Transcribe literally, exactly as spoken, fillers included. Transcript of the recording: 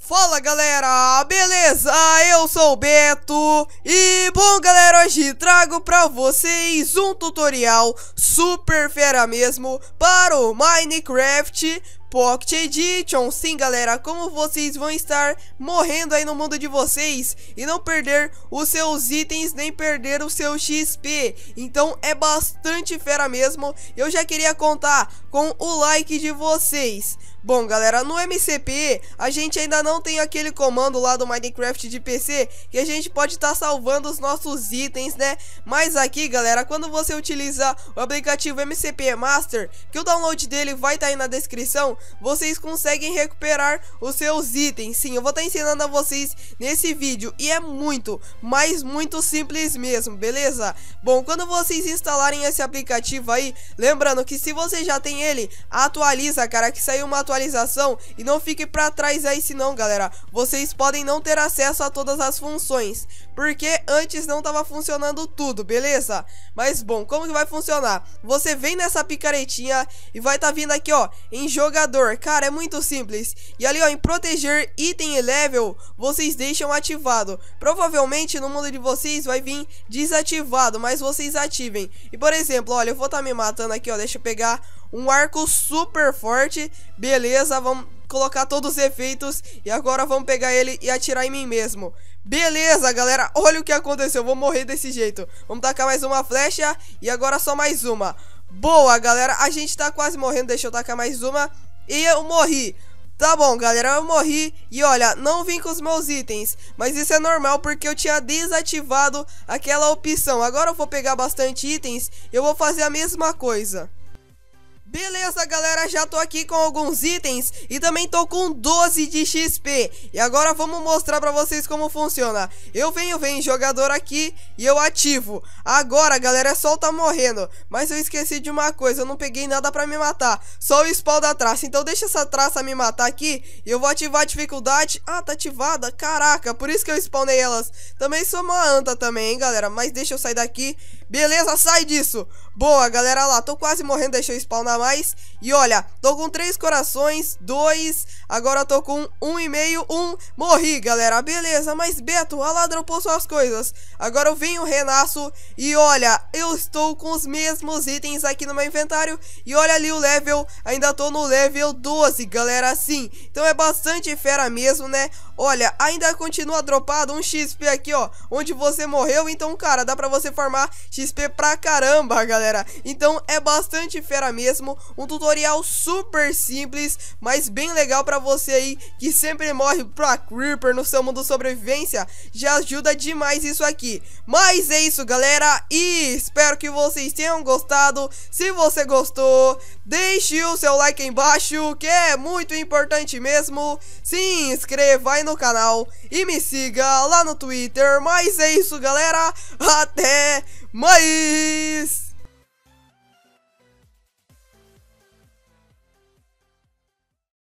Fala galera, beleza? Eu sou o Beto e bom galera, hoje trago pra vocês um tutorial super fera mesmo para o Minecraft Pocket Edition. Sim galera, como vocês vão estar morrendo aí no mundo de vocês e não perder os seus itens nem perder o seu X P, então é bastante fera mesmo. Eu já queria contar com o like de vocês. Bom galera, no M C P a gente ainda não tem aquele comando lá do Minecraft de P C que a gente pode estar tá salvando os nossos itens, né? Mas aqui galera, quando você utiliza o aplicativo M C P Master, que o download dele vai estar tá aí na descrição, vocês conseguem recuperar os seus itens. Sim, eu vou estar tá ensinando a vocês nesse vídeo e é muito, mas muito simples mesmo, beleza? Bom, quando vocês instalarem esse aplicativo aí, lembrando que se você já tem ele, atualiza, cara, que saiu uma atualização e não fique pra trás aí, senão galera, vocês podem não ter acesso a todas as funções, porque antes não tava funcionando tudo, beleza? Mas bom, como que vai funcionar? Você vem nessa picaretinha e vai tá vindo aqui ó, em jogador, cara, é muito simples. E ali ó, em proteger item e level, vocês deixam ativado. Provavelmente no mundo de vocês vai vir desativado, mas vocês ativem. E por exemplo, olha, eu vou tá me matando aqui ó, deixa eu pegar um arco super forte, beleza, vamos colocar todos os efeitos e agora vamos pegar ele e atirar em mim mesmo. Beleza galera, olha o que aconteceu, eu vou morrer desse jeito. Vamos tacar mais uma flecha e agora só mais uma. Boa galera, a gente tá quase morrendo, deixa eu tacar mais uma e eu morri. Tá bom galera, eu morri e olha, não vim com os meus itens, mas isso é normal porque eu tinha desativado aquela opção. Agora eu vou pegar bastante itens e eu vou fazer a mesma coisa. Beleza galera, já tô aqui com alguns itens e também tô com doze de X P. E agora vamos mostrar pra vocês como funciona. Eu venho, venho jogador aqui e eu ativo. Agora galera, é só tá morrendo. Mas eu esqueci de uma coisa, eu não peguei nada pra me matar, só o spawn da traça. Então deixa essa traça me matar aqui e eu vou ativar a dificuldade. Ah, tá ativada, caraca, por isso que eu spawnei elas. Também sou uma anta também, hein galera. Mas deixa eu sair daqui. Beleza, sai disso. Boa galera, lá, tô quase morrendo, deixa eu spawnar mais. E olha, tô com três corações, dois. Agora tô com um e meio, um. Morri galera, beleza, mas Beto, a ladra dropou suas coisas. Agora eu venho, renasço. E olha, eu estou com os mesmos itens aqui no meu inventário. E olha ali o level, ainda tô no level doze galera, sim. Então é bastante fera mesmo, né? Olha, ainda continua dropado um X P aqui ó, onde você morreu. Então cara, dá pra você farmar X P pra caramba galera. Então é bastante fera mesmo. Um tutorial super simples, mas bem legal pra você aí que sempre morre pra Creeper no seu mundo de sobrevivência. Já ajuda demais isso aqui. Mas é isso galera, e espero que vocês tenham gostado. Se você gostou, deixe o seu like aí embaixo, que é muito importante mesmo. Se inscreva aí no canal e me siga lá no Twitter. Mas é isso galera, até mais.